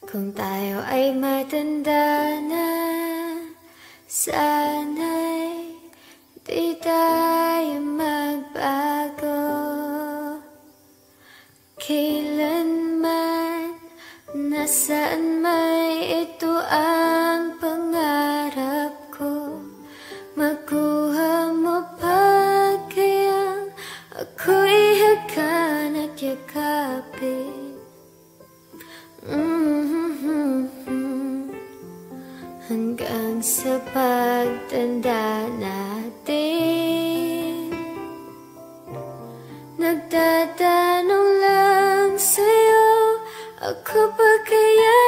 Kung tayo ay matanda na, sana'y di tayo magbago. Kailanman, nasaan may ito ang pangarap ko. Makuha mo pa kayang ako'y hagan at yakapin. Hanggang sa pagtanda natin, nagtatanong lang sa'yo, ako ba kaya